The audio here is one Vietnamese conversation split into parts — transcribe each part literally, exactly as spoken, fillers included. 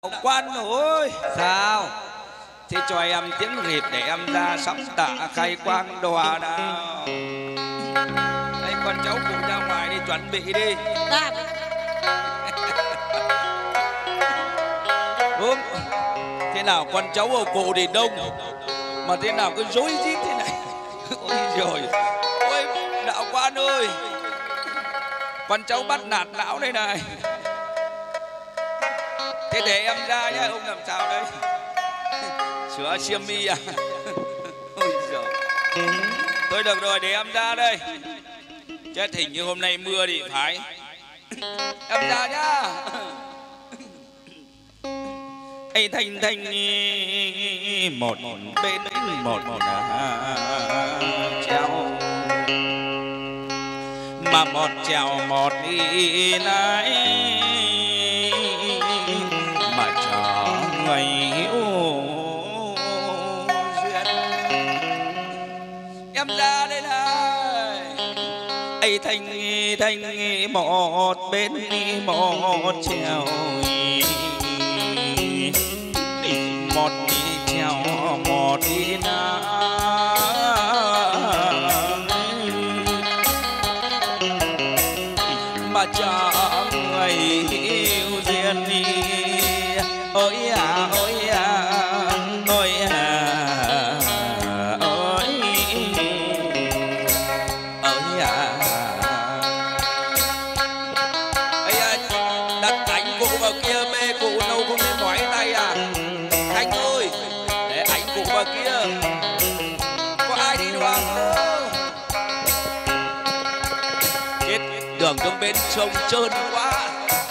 Quan ơi, sao thì cho em tiếng rịp để em ra sắm tạ khai quang đòa nào. Đây con cháu cùng ra ngoài đi chuẩn bị đi. Dạ. Đúng. Thế nào con cháu ở cụ thì đông, mà thế nào cứ rối rít thế này. Ôi rồi, ôi đạo quan ơi, con cháu bắt nạt lão đây này. Thế để em ra nhé, ông làm sao đây? Sửa xiêm mi à? Ôi giời. Thôi được rồi, để em ra đây. Chết hình như hôm nay mưa thì phải. Em ra nhá. Ây thanh thanh một bên một treo, mà một trèo một đi lại, mà cho người yêu duyên. Em ra đây này. Ây thanh thanh một bên một trèo, một đi trèo một đi na, mà cho người yêu duyên đi. Ôi à ôi à ôi à ôi ôi à. Ây à, đặt ảnh cụ vào kia mê cụ đâu không biết mỏi tay à. Anh ơi, để ảnh cụ vào kia. Có ai đi đoàn không? Chết, đường trong bên sông trơn quá.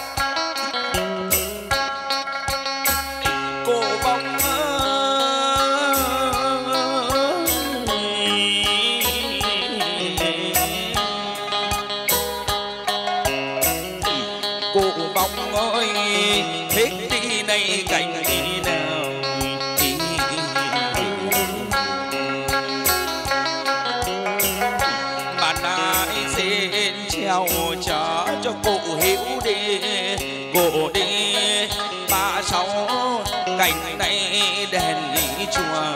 Cổ vong cổ vong ơi, hết đi này cảnh đi nào. Bạn ai xin treo chở cho cụ hiểu đi, cụ đi ba sáu cảnh này đèn đi chùa.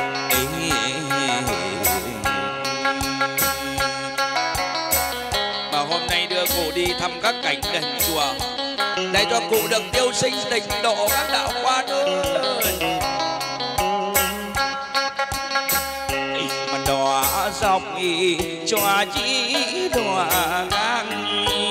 Mà hôm nay đưa cụ đi thăm các cảnh đền chùa, để cho cụ được tiêu sinh tịnh độ các đạo quan ơi. Mà đò dọc cho chỉ đò ngang,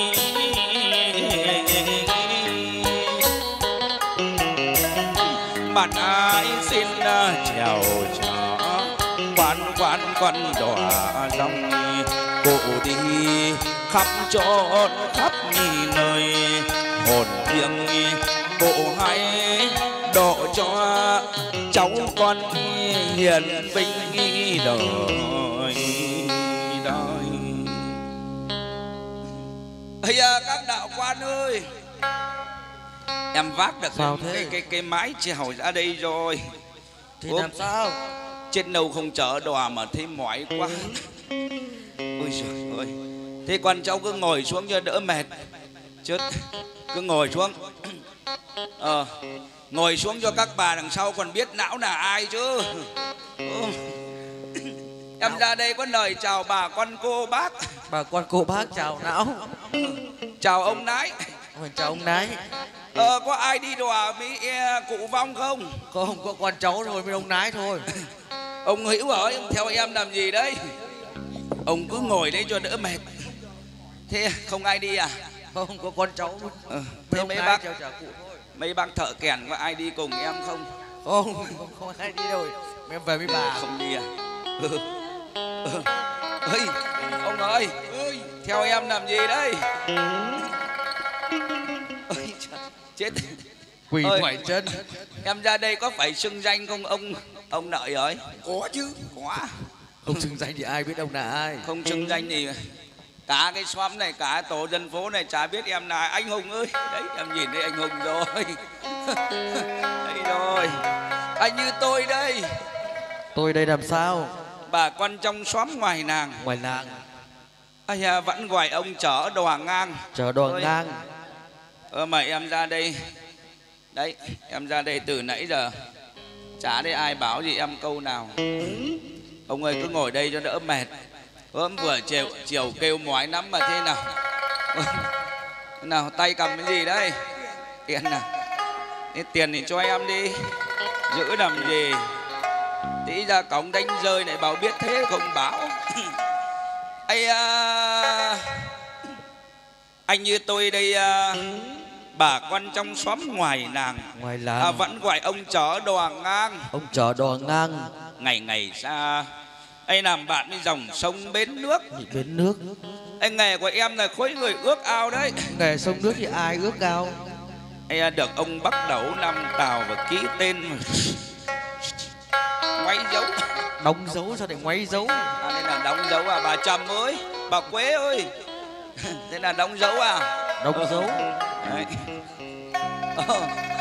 bạn ai xin chèo chở quan quan quan đò dòng. Cụ đi khắp chốn khắp nơi, hồn thiêng cụ hãy độ cho cháu con hiền vinh đời đời. Ây à, các đạo quan ơi, em vác được sao cái, thế? cái cái cái mái chèo ra đây rồi. thì Ủa? làm sao Trên đâu không chở đò mà thấy mỏi quá. Ôi giời ơi. Thế con cháu cứ ngồi xuống cho đỡ mệt. Chứ cứ ngồi xuống. Ờ, ngồi xuống cho các bà đằng sau còn biết não là ai chứ. Ừ. Em ra đây có lời chào bà con cô bác. bà con cô bác chào não. Chào ông nái. Mình chào ông nái. Ờ, có ai đi đò với cụ Vong không? Không, có con cháu thôi với ông nái thôi. Ông Hữu hỏi ông theo em làm gì đấy? Ông cứ ngồi đấy cho đỡ mệt. Thế không ai đi à? Không, có con cháu. Ờ, Thế thế mấy nái bác chào chào cụ thôi. mấy bác thợ kèn có ai đi cùng em không? Không, không, không ai đi đâu. Em về với bà. Không đi à? Ừ. Ừ. Ơi, ông ơi, theo em làm gì đây? Ôi, chết. Quỳ Ơi, quẩy chân. em ra đây có phải xưng danh không ông ông Lợi ơi? Có chứ. Có. Không xưng danh thì ai biết ông là ai. Không xưng danh thì cả cái xóm này, cả tổ dân phố này chả biết em là anh Hùng ơi. Đấy, em nhìn thấy anh Hùng rồi. Đây rồi. Anh như tôi đây. Tôi đây làm sao? Bà con trong xóm ngoài nàng. Ngoài làng. Ây à, vẫn gọi ông chở đò ngang. Chở đò Ôi. ngang. Ờ, mời em ra đây. Đấy, em ra đây từ nãy giờ chả thấy ai bảo gì em câu nào. Ông ơi cứ ngồi đây cho đỡ mệt. Hôm vừa chiều, chiều kêu mỏi lắm mà thế nào. Nào tay cầm cái gì đấy? Tiền à? Cái tiền thì cho em đi. Giữ làm gì? Tí ra cổng đánh rơi này bảo biết thế không báo. Ây à, anh như tôi đây à, bà con trong xóm ngoài làng, Ngoài làng à, vẫn gọi ông chó đò ngang. ông chó đò ngang. Ngày ngày xa anh làm bạn với dòng sông bến nước. Đi bến nước. Anh nghề của em là khối người ước ao đấy. Nghề sông nước thì ai ước ao. Anh được ông bắt đầu năm tàu và ký tên ngoáy dấu. Đóng dấu sao để ngoáy dấu? À, nên là đóng dấu à bà Trầm ơi, bà Quế ơi. Thế là đóng dấu à? Đóng dấu. Đấy. Ờ,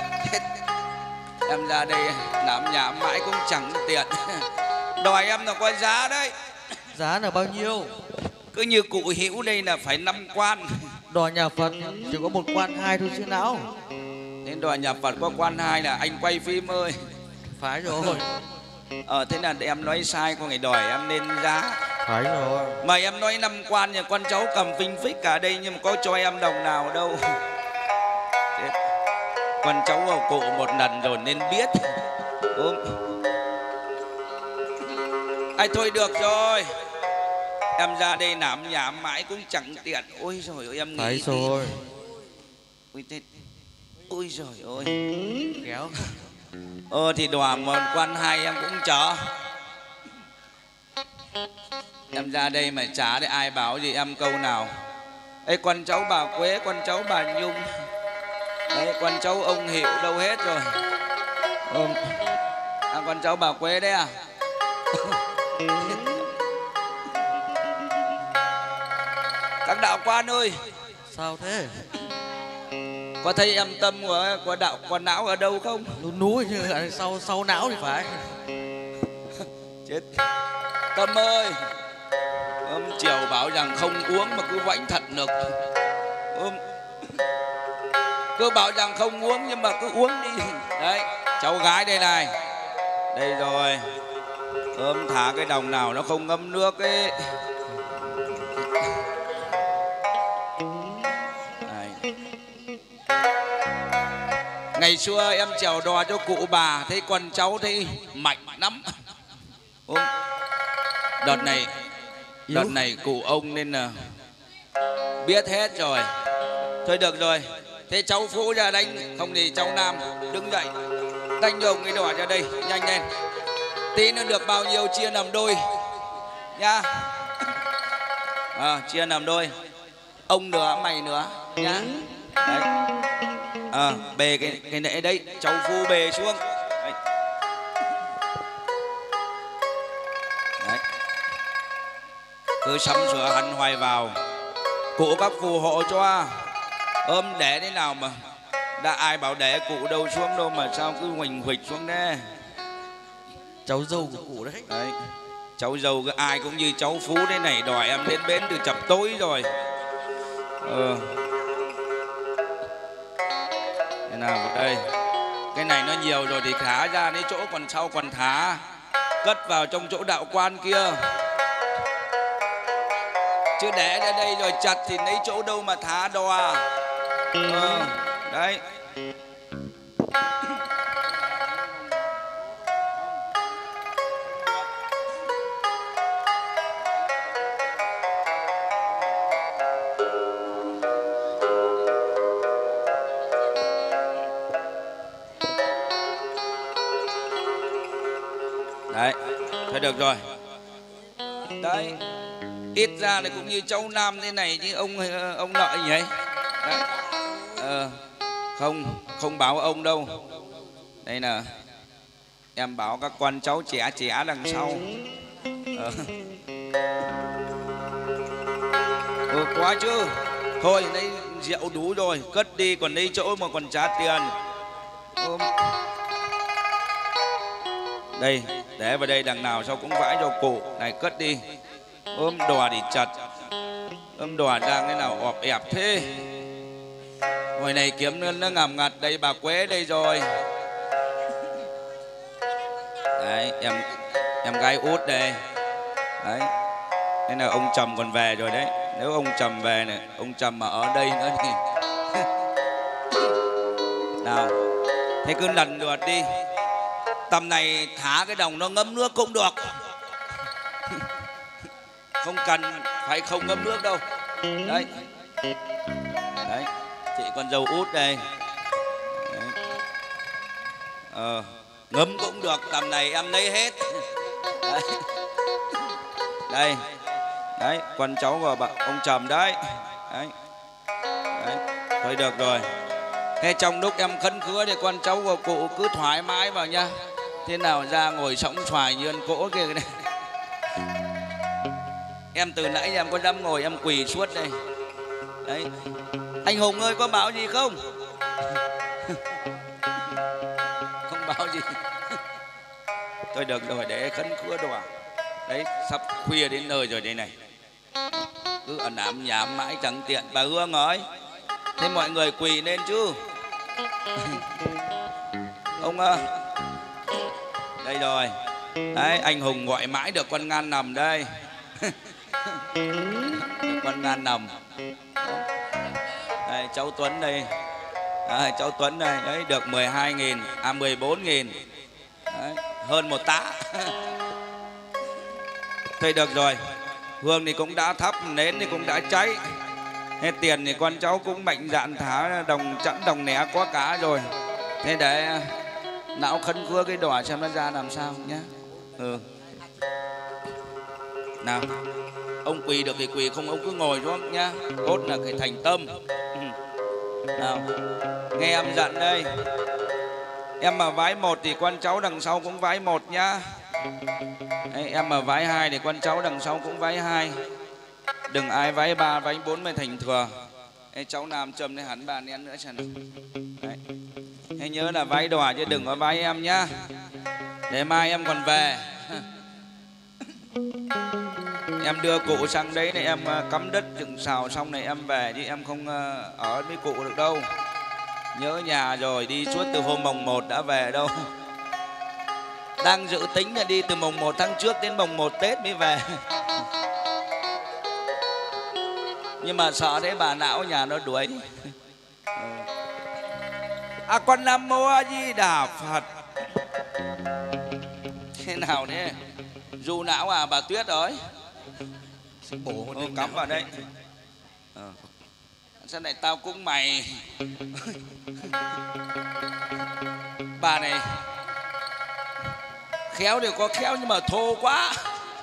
em ra đây làm nhà mãi cũng chẳng tiện. Đòi em là có giá đấy. Giá là bao nhiêu? Cứ như cụ Hữu đây là phải năm quan. Đòi nhà Phật chỉ có một quan hai thôi chứ não. Nên đòi nhà Phật có quan hai là anh quay phim ơi. Phải rồi. Ờ thế là em nói sai, có người đòi em nên giá. Phải rồi. Mà em nói năm quan nhà con cháu cầm phinh phích cả đây nhưng mà có cho em đồng nào đâu. Chết. Con cháu của cụ một lần rồi nên biết. Ôm. Ai thôi được rồi. Em ra đây làm nhà mãi cũng chẳng tiện. Ôi trời ơi em nghĩ. Phải rồi. Ôi thế. Ôi trời ơi. Kéo. Ờ thì đòa một quan hai em cũng chở. Em ra đây mà chả để ai bảo gì em câu nào. Ê con cháu bà Quế, con cháu bà Nhung. Đấy con cháu ông Hiệu đâu hết rồi. Ừ. À, con cháu bà Quế đấy à? Các đạo quan ơi. Sao thế? Có thấy em tâm của, của đạo quan não ở đâu không? Núi núi như sau sau não thì phải. Chết. Tâm ơi. Hôm chiều bảo rằng không uống mà cứ vãnh thật lực. Hôm cứ bảo rằng không uống nhưng mà cứ uống đi. Đấy cháu gái đây này. Đây rồi. Hôm thả cái đồng nào nó không ngâm nước ấy. Đây. Ngày xưa em chèo đò cho cụ bà, thấy con cháu thấy mạnh lắm. Ôm. Đợt này Đợt này cụ ông nên là biết hết rồi. Thôi được rồi. Thế cháu Phú ra đánh. Không thì cháu Nam đứng dậy đánh ông cái đỏ ra đây. Nhanh lên. Tí nữa được bao nhiêu chia làm đôi nhá. À, chia làm đôi. Ông nữa mày nữa nhá. Đấy. À, bề cái, cái nệ đấy. Cháu Phú bề xuống. Đấy. Đấy. Cứ sắm sửa hẳn hoài vào. Cụ các phù hộ cho. Ôm để thế nào mà đã ai bảo để cụ đâu xuống đâu mà sao cứ huỳnh huỳnh xuống đấy. Cháu dâu của cụ đấy. Đấy. Cháu dâu cái ai cũng như cháu Phú thế này đòi em đến bến từ chập tối rồi. Ờ. Thế nào đây. Cái này nó nhiều rồi thì thả ra đến chỗ còn sau còn thả. Cất vào trong chỗ đạo quan kia. Chứ để ra đây rồi chặt thì lấy chỗ đâu mà thả đòa. Ờ. Đấy. Đấy, thôi được rồi. Đấy, ít ra thì cũng như cháu Nam thế này chứ ông ông lợi nhỉ? Đấy. Ờ, không, không báo ông đâu. Đây là em báo các con cháu trẻ trẻ đằng sau. Ờ. Ừ, quá chứ. Thôi, đây rượu đủ rồi, cất đi còn đây chỗ mà còn trả tiền. Ừ. Đây, để vào đây đằng nào sao cũng vãi cho cụ. Này cất đi. Ôm đò thì chặt. Ôm đò đang cái nào ọp ẹp thế. Hồi này kiếm nó, nó ngầm ngặt đây, bà Quế đây rồi. Đấy, em em gái út đây. Đấy. Thế là ông Trầm còn về rồi đấy. Nếu ông Trầm về này, ông Trầm mà ở đây nữa thì nào. Thế cứ lần lượt đi. Tầm này thả cái đồng nó ngấm nước cũng được. Không cần phải không ngấm nước đâu. Đấy. Đấy. Chị con dâu út đây. Đấy. Ờ, ngấm cũng được. Tầm này em lấy hết. Đấy. Đây. Đấy, con cháu của bà, ông Trầm đấy. Đấy. Đấy. Thôi được rồi. Thế trong lúc em khấn khứa thì con cháu của cụ cứ thoải mái vào nha. Thế nào ra ngồi sóng xoài như ăn cỗ kia này. Em từ nãy em có dám ngồi em quỳ suốt đây. Đấy. Anh Hùng ơi có bảo gì không? Không bảo gì. Thôi được rồi để khấn khứa đòa. Đấy sắp khuya đến nơi rồi đây này. Cứ ẩn ám nhảm mãi chẳng tiện. Bà Hương ơi, thế mọi người quỳ lên chứ. Ông ơi. Đây rồi. Đấy anh Hùng gọi mãi được con ngan nằm đây. Được con ngan nằm. Đây cháu Tuấn đây. Đấy, cháu Tuấn đây. Đấy được mười hai nghìn. À mười bốn nghìn. Đấy, hơn một tá. Thôi được rồi. Hương thì cũng đã thắp, nến thì cũng đã cháy. Thế tiền thì con cháu cũng mạnh dạn thả đồng chẵn đồng né có cả rồi. Thế để não khấn khứa cái đòa xem nó ra làm sao nhé. Ừ. Nào. Ông quỳ được thì quỳ, không ông cứ ngồi xuống nhá. Cốt là cái thành tâm. Nào. Nghe em dặn đây. Em mà vái một thì con cháu đằng sau cũng vái một nhá. Đấy, em mà vái hai thì con cháu đằng sau cũng vái hai. Đừng ai vái ba, vái bốn mới thành thừa. Ê, cháu Nam châm lên hẳn bà nén nữa xem nào. Đấy. Hãy nhớ là vái đòa chứ đừng có vái em nhá. Để mai em còn về. Em đưa cụ sang đấy này em cắm đất dựng xào xong này em về chứ em không ở với cụ được đâu. Nhớ nhà rồi, đi suốt từ hôm mồng một đã về đâu. Đang dự tính là đi từ mồng một tháng trước đến mồng một Tết mới về. Nhưng mà sợ đấy bà não nhà nó đuổi. À con Nam Mô A Di Đà Phật. Thế nào thế? Dù não à bà Tuyết rồi. Bổ ừ, cắm vào đây. Ờ. Sao lại tao cũng mày. Bà này khéo thì có khéo nhưng mà thô quá.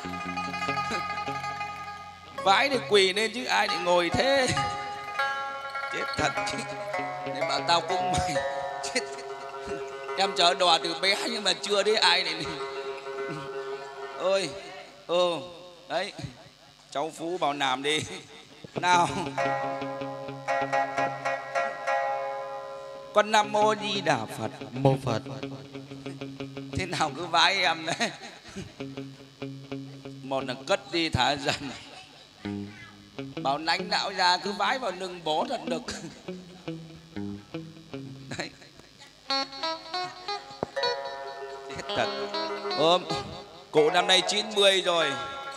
Vái thì quỳ lên chứ ai lại ngồi thế. Chết thật chứ. Để bảo tao cũng mày. Chết. Em chở đò từ bé nhưng mà chưa thấy ai này. Ơi. Ừ. Đấy. Cháu Phú vào làm đi. Nào. Con Nam Mô Di Đà Phật. Mô Phật. Thế nào cứ vái em đấy. Một là cất đi thả dần. Bảo nánh não ra cứ vái vào lưng bố thật được. Đấy. Chết thật. Ôm. Cụ năm nay chín mươi rồi.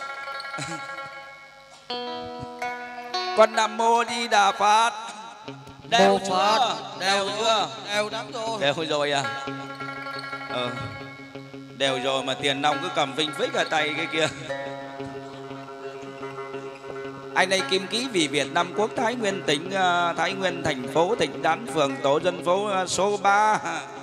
Con Nam Mô Di Đà Phật. Đều chưa? Đều chưa? Đều lắm rồi. Đều rồi à? Ờ. Đều rồi mà tiền nong cứ cầm vinh vích ở tay cái kia. Anh đây Kim Ký Vì Việt Nam Quốc Thái Nguyên tỉnh uh, Thái Nguyên thành phố Thịnh Đán phường tổ dân phố uh, số ba.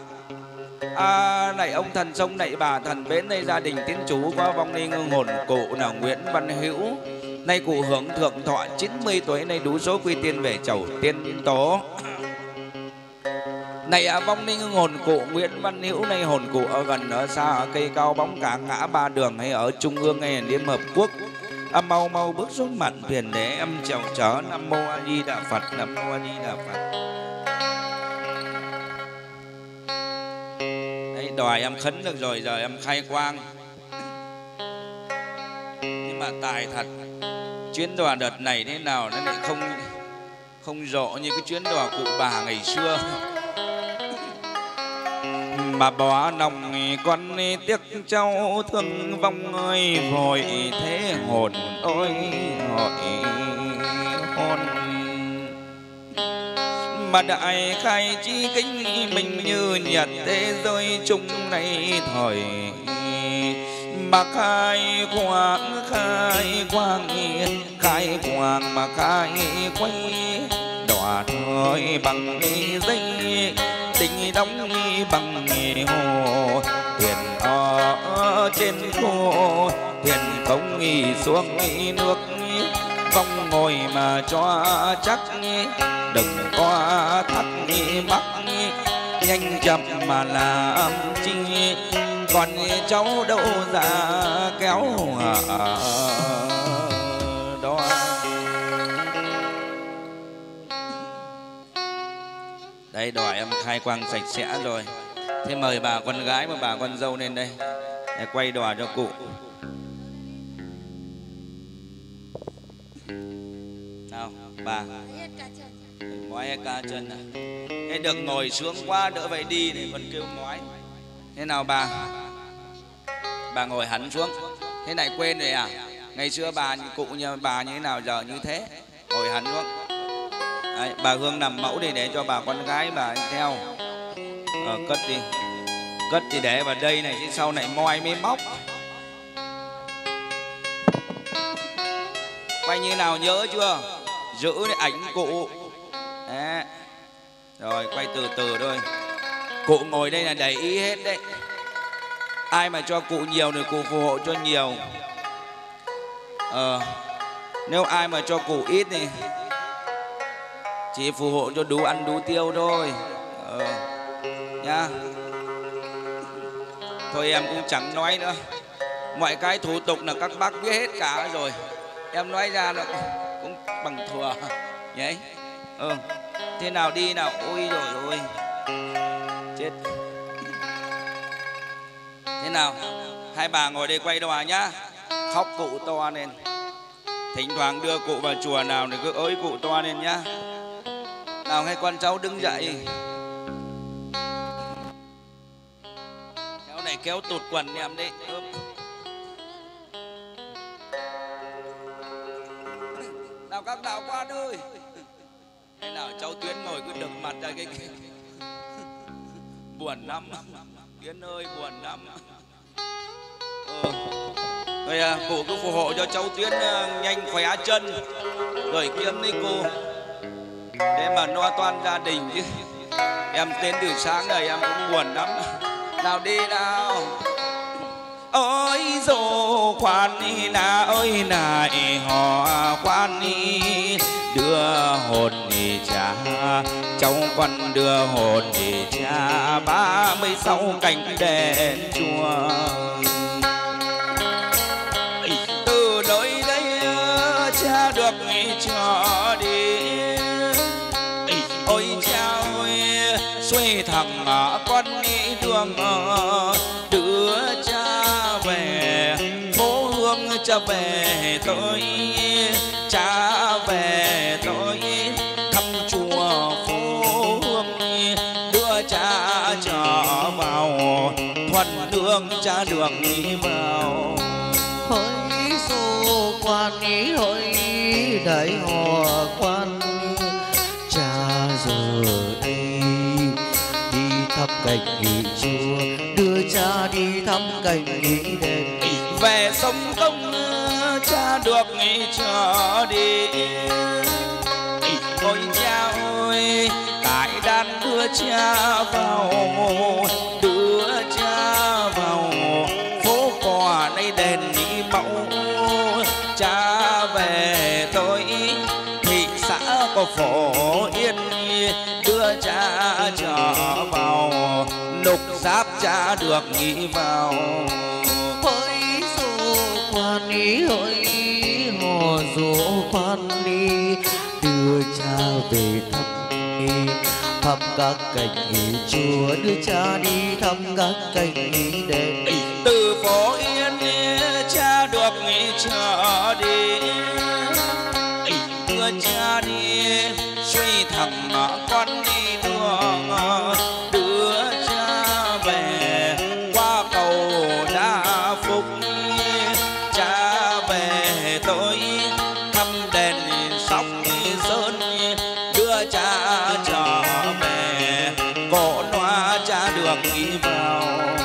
À, này ông thần sông này bà thần bến đây gia đình tiến chủ có vong linh ngưng hồn cụ là Nguyễn Văn Hữu. Nay cụ hưởng thượng thọ chín mươi tuổi nay đủ số quy tiên về chầu tiên tổ. Này à, vong linh ngưng hồn cụ Nguyễn Văn Hữu nay hồn cụ ở gần ở xa ở cây cao bóng cả ngã ba đường hay ở trung ương hay Liên Hợp Quốc. À, mau mau bước xuống mặt thuyền để em chào chở. Nam Mô A Di Đà Phật. Nam Mô A Di Đà Phật. Đấy, đòi em khấn được rồi, giờ em khai quang. Nhưng mà tài thật, chuyến đò đợt này thế nào nó lại không không rõ như cái chuyến đò cụ bà ngày xưa. Mà bỏ lòng con tiếc cháu thương vong ơi vội thế hồn ôi hỏi hồn. Mà đại khai chi kính mình như nhật thế giới chung này thời. Mà khai quang khai quang khai quang mà khai quay đọa thời bằng dây tình đóng bằng hồ thuyền ở trên khô thuyền không nghỉ xuống nước vong ngồi mà cho chắc đừng có thắc mắc nhanh chậm mà làm chi còn cháu đâu ra kéo đó. Đây đòi em khai quang sạch sẽ rồi. Thế mời bà con gái và bà con dâu lên đây để quay đò cho cụ. Nào bà mói ca chân à. Thế được ngồi xuống quá đỡ vậy đi để còn kêu mói. Thế nào bà? Bà ngồi hẳn xuống. Thế này quên rồi à? Ngày xưa bà cụ nhà bà như thế nào giờ như thế. Ngồi hẳn xuống. Đấy, bà Hương nằm mẫu đi để cho bà con gái bà theo. Ờ, cất đi. Cất thì để vào đây này chứ sau này moi mới móc. Quay như nào nhớ chưa? Giữ cái ảnh cụ. Đấy. Rồi quay từ từ thôi. Cụ ngồi đây là để ý hết đấy. Ai mà cho cụ nhiều thì cụ phù hộ cho nhiều. Ờ, nếu ai mà cho cụ ít thì chỉ phù hộ cho đủ ăn đủ tiêu thôi. Ờ, nhá. Thôi em cũng chẳng nói nữa. Mọi cái thủ tục là các bác biết hết cả rồi. Em nói ra nó cũng bằng thừa. Nhđấy. Ừ. Thế nào đi nào. Ôi rồi ôi. Chết. Thế nào? Hai bà ngồi đây quay đòa nhá. Khóc cụ to lên. Thỉnh thoảng đưa cụ vào chùa nào thì cứ ới cụ to lên nhá. Nào hai con cháu đứng dậy. Kéo này kéo tụt quần em đấy. Ướp. Nào các đạo quan ơi. Thế nào cháu Tuyến ngồi cứ đập mặt ra cái kia. Buồn lắm. Tuyến ơi buồn lắm. Ờ. Rồi à, cụ cứ phù hộ cho cháu Tuyến uh, nhanh khỏe chân. Rồi kiếm đi cô. Để mà lo toan gia đình chứ. Em đến từ sáng rồi em cũng buồn lắm. Nào đi nào. Ôi dô khoan đi na ơi này họ khoan đi. Đưa hồn đi cha cháu con đưa hồn đi cha ba mươi sáu cánh đèn chùa. Từ nơi đây cha được cho đi. Ôi cha ơi xuôi thẳng con đi đường đưa cha về phố Hương cha về tôi cha về tôi thăm chùa phố Hương đưa cha trở vào thuần đường cha đường đi vào. Hỡi xô quan ý hỡi đại hòa quan cha giờ đây đi thăm cảnh nghỉ chùa đưa cha đi thăm cảnh nghỉ đền về sông Công cha được nghỉ trở đi. Ôi cha ơi cải đàn đưa cha vào đưa cha vào phố cò nay đền đi mẫu cha về tôi thị xã có Phổ Yên đưa cha trở vào lục giáp cha được nghỉ vào. hỡi dù quan ý hỡi hồ dù quan đi đưa cha về thăm đi thăm các cảnh nghỉ chùa đưa cha đi thăm các cảnh nghỉ đền. Từ Phổ Yên cha được nghỉ trở đi đưa cha đi được đi vào.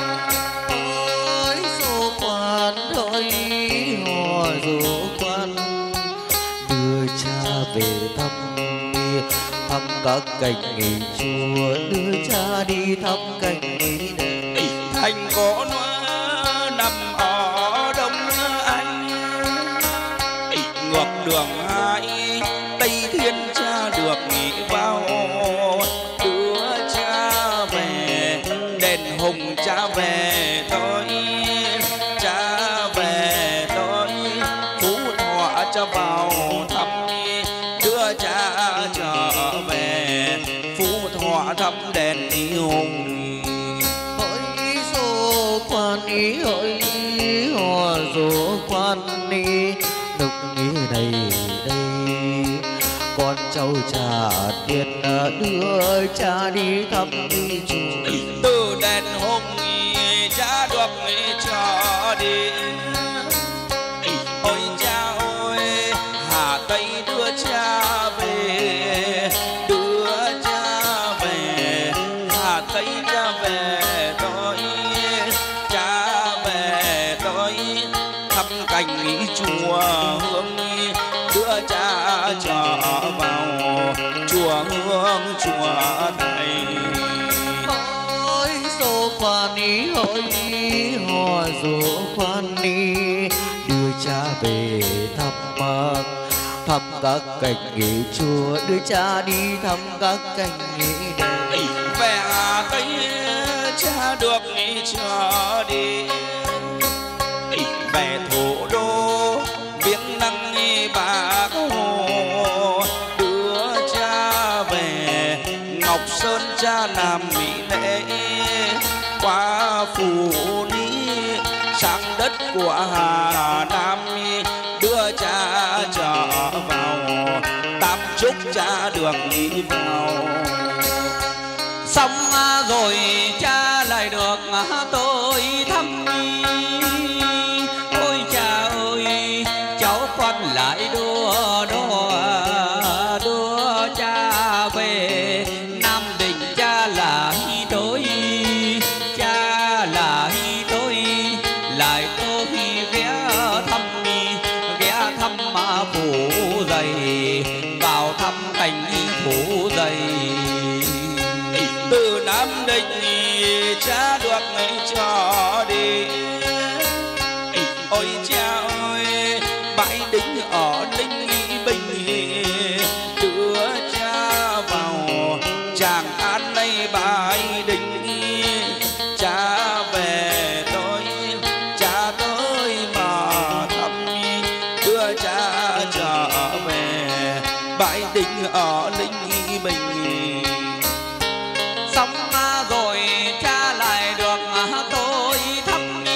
Ôi số quan ơi hò số quan đưa cha về thăm thăm các cành nghỉ chùa, đưa cha đi thăm cành nghỉ đền. Thành có nó nằm ở đông anh, ngược đường hai tây thiên cha được nghỉ vào. Đưa cha về đền Hùng, cha về tôi, cha về tôi Phú Thọ cho vào thăm. Đưa cha trở về Phú Thọ thăm đền Hùng. Hỡi số quan ý hỡi hò số quan đi nục nghĩ đây đây con cháu cha tiền đưa cha đi thăm đi chùa. Từ đền Hùng cha được cho đi. Ôi cha ơi Hà Tây đưa cha về, đưa cha về Hà Tây cha về tôi, cha về tôi thăm cành nghỉ chùa Hương. Đưa cha trở vào chùa Hương chùa Thầy. Ôi số quan ý hỡi hò số quan đi đưa cha về thăm thăm các cành nghỉ chùa, đưa cha đi thăm các cành nghỉ đền. Về Hà Tây cha được nghỉ trở đi, về thủ đô viếng lăng Bác Hồ. Đưa cha về Ngọc Sơn cha làm mỹ lễ, qua Phù Ni sang đất của Hà Nam. Đưa cha trở vào Tam Trúc, cha được đi vào. Xong rồi cha lại được tôi thăm. Ôi cha ơi cháu con lại đua đua đua cha về Nam Định. Cha là hi tôi, cha là hi tôi lại tôi ghé thăm ghé thăm Phủ Dày, vào thăm cành Phủ Dày. Từ Nam Định cha được cho đi. Ôi cha ơi bãi đính ở Ninh Bình, đưa cha vào Tràng An này bãi đính. Cha về tôi cha tới mà thăm, đưa cha trở về bãi đính ở Ninh Bình. Xong rồi cha lại được tôi thăm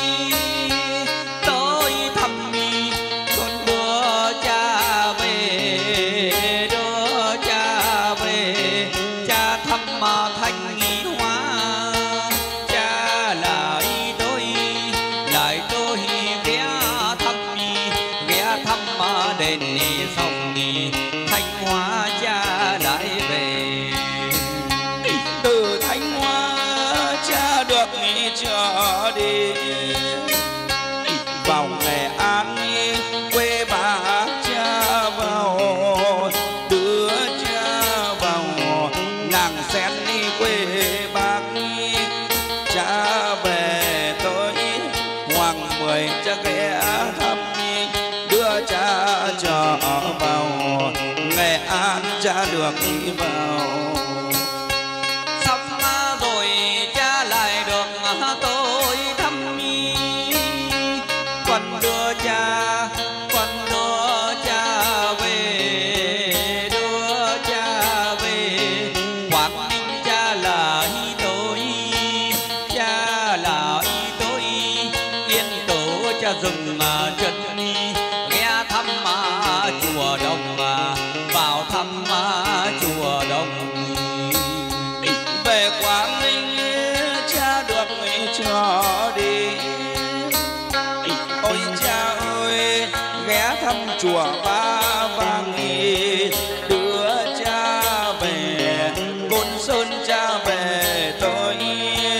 tôi thăm con đưa cha về đưa cha về cha thăm Thanh Hóa. Cha lại tôi lại tôi ghé thăm ghé thăm đền Sông Thanh Hóa. Cha lại về từ Thanh Hóa cha được nghỉ trở đi, vào Nghệ An quê bác cha vào. Đưa cha vào Nàng Sen quê bác, cha về tới Hoàng Mười cha ghé thăm. Đưa cha trở vào Nghệ An, cha được đi vào. Rồi cha lại được tôi thăm, còn đưa cha còn đưa cha về đưa cha về Quảng Ninh. Cha là hi tôi cha là hi tôi Yên Tử cha dừng chân ghé thăm chùa Đồng, vào thăm chùa Đồng. Về Quảng Ninh cha được cho đi. Ôi cha ơi ghé thăm chùa Ba Vàng, đưa cha về Côn Sơn cha về tôi,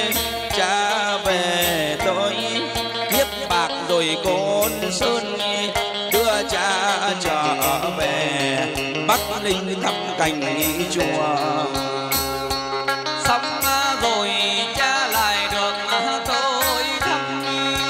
sơn đưa cha trở về Bắc Ninh thăm cảnh chùa. Xong rồi cha lại được tôi thăm,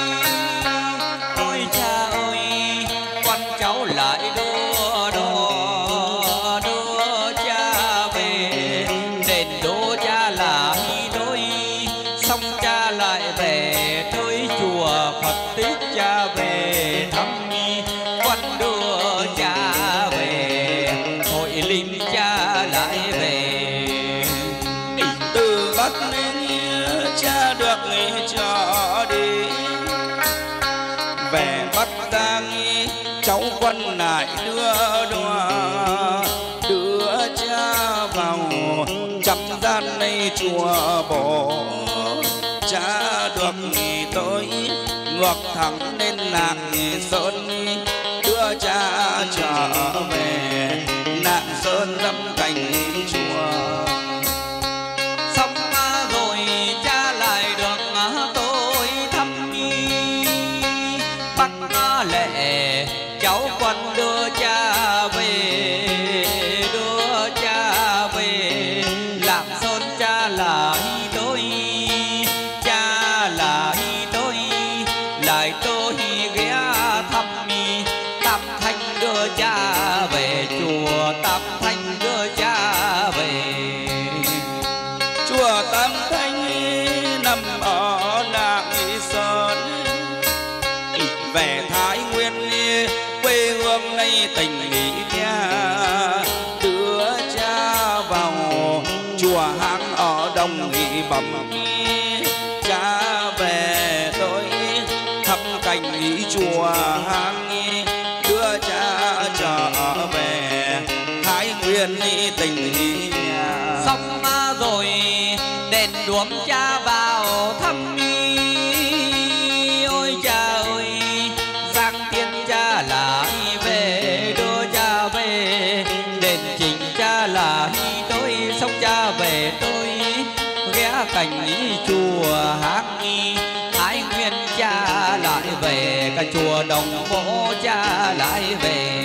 ôi cha ơi con cháu lại đưa đưa đưa cha về đền đỗ cha là đôi. Xong cha lại về tới chùa Phật tích cha về thăm, con đưa cha về hội lim cha lại về. Từ Bắc Ninh cha được trở đi về Bắc Giang, cháu quân lại đưa đòa đưa cha vào trăm gian này chùa Bồ. Cha được tới ngược thẳng lên Lạng Sơn đưa cha trở về Lạng Sơn lâm cảnh chùa. Xong rồi cha lại được tôi thăm Bắc Lệ, cháu con đưa cha về đưa cha về Lạng Sơn cha là tôi cha là tôi lại tôi ghé thăm Tam Thanh đưa cha về chùa Tam Thanh đưa cha về. Chùa Tam Thanh nằm ở Lạng Sơn về Thái Nguyên quê hương này tỉnh nha. Đưa cha vào chùa Hang ở Đồng Nghị Bẩm, cha về tôi thăm cảnh chùa Hang đưa cha trở về Thái Nguyên tỉnh nhà. Xong rồi đền đuống cha vào thăm, ôi cha ơi Giang Tiên cha lại về đưa cha về đền Trình cha là tôi. Xong cha về tôi ghé cảnh chùa Hang Thái Nguyên cha lại về cả chùa Đồng Mộ cha lại về.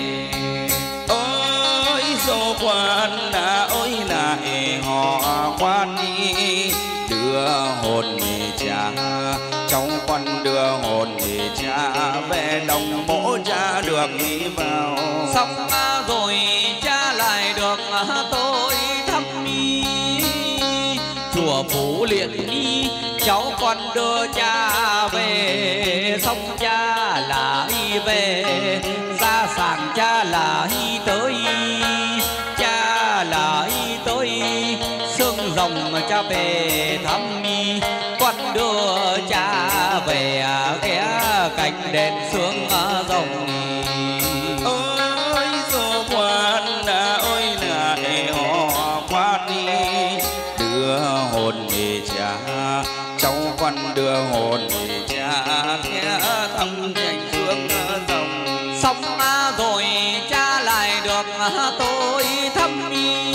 Ôi dô quan đã ôi lại họ quan đi đưa hồn cha cháu quan đưa hồn cha về Đồng Mộ cha được đi vào. Xong rồi cha lại được tôi thăm chùa Phú Liễn, cháu con đưa cha về. Xong cha lại về gia sản cha lại tới cha lại tới xương rồng cha về thăm con đưa cha về ghé cạnh đền xương rồng. Ôi dô quan đã ôi lại họ quan đi đưa hồn cha cháu quan đưa hồn cha ghé thăm cảnh xương rồng. Xong rồi cha lại được tôi thăm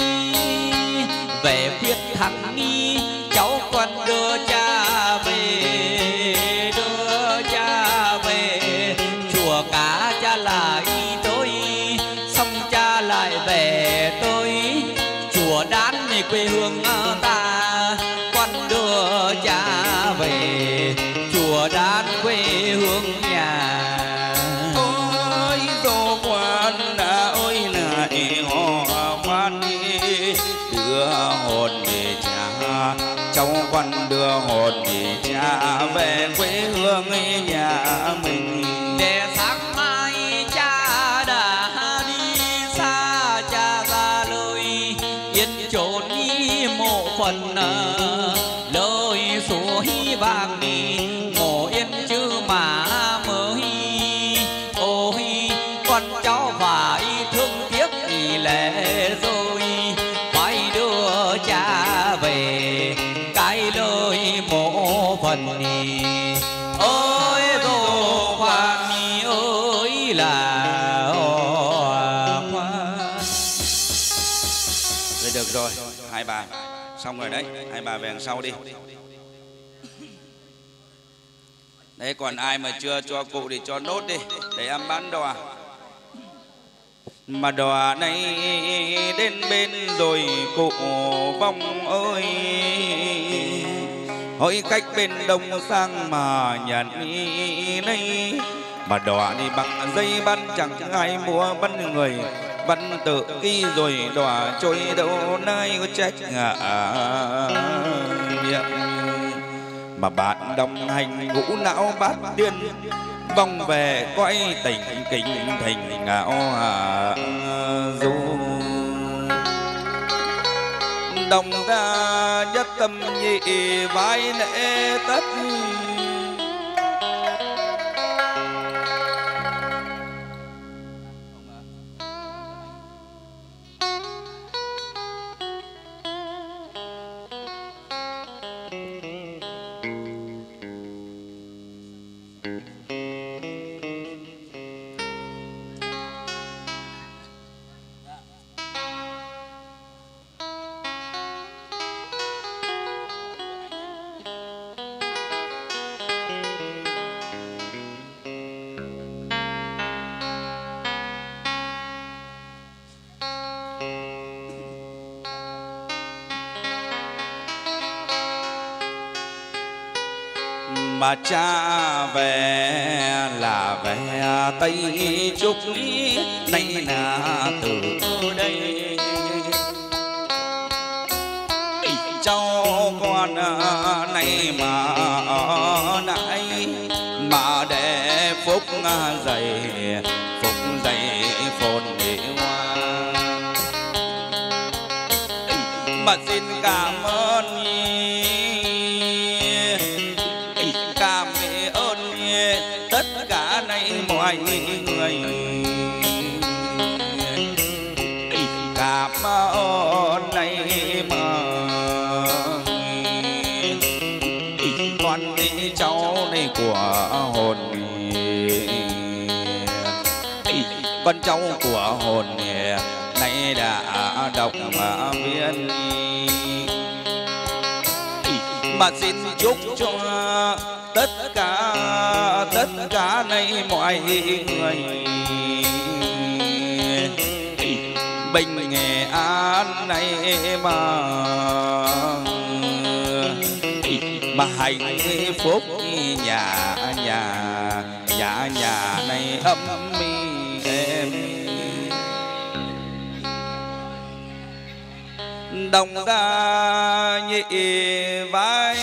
về Quyết Thắng, cháu con đưa cha về đưa cha về chùa Cá cha lại tôi. Xong cha lại về tôi chùa Đán quê hương ta, con đưa cha về chùa Đán quê hương nhà. Ôi dô quan đã ôi lại họ quan đi đưa hồn cha cháu quan đưa hồn cha về quê hương nhà mình. Để sáng mai cha đã đi xa cha ra lời yên chốn đi mộ phần lời suối vàng đi ngộ yên chứ mà mới. Ôi con cháu phải thương tiếc ý lệ rồi phải đưa cha về cái lời mộ phần đi. Ôi đồ khoan ơi là khoan. Rồi được rồi, hai bà xong rồi đấy, hai bà về đằng sau đi. Đấy, còn ai mà chưa cho cụ thì cho nốt đi. để em bán đò. Mà đò này đến bên rồi cụ Vong ơi, hỏi khách bên đông sang mà nhận đây. Mà đò đi bằng dây bắn chẳng ai mua bắn người, bắn tự kỳ rồi đò trôi đâu nơi có trách ngã miệng. Mà bạn đồng hành ngũ não bát tiên, vòng về quay tình kính thành ngạo hà du. Đồng ra nhất tâm nhị vai lễ tất, mà cha về là về Tây Trúc, nay là từ đây cháu con này mà nãy mà để phúc dày phúc dày phồn để hoa. Mà xin cảm ơn cảm ơn tất cả này mọi người, cảm ơn này mà con đi cháu này của hồn, con cháu của hồn này đã đọc mà viên. Mà xin chúc cho tất cả tất cả này mọi người bình nghệ an này mà mà hạnh phúc nhà nhà nhà nhà này ấm êm. Đồng ra nhị vai.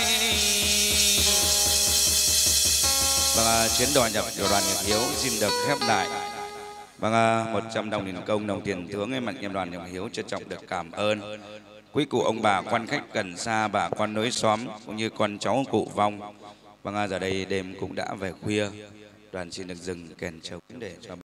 Vâng, chuyến đoàn nhập của đoàn Nhật Hiếu xin được khép lại. Vâng, một trăm đồng tiền công, đồng tiền thưởng em mặt em đoàn Nhật Hiếu trân trọng được cảm ơn quý cụ ông bà quan khách gần xa, bà con nối xóm cũng như con cháu cụ Vong. Vâng, giờ đây đêm cũng đã về khuya, đoàn xin được dừng kèn trống để cho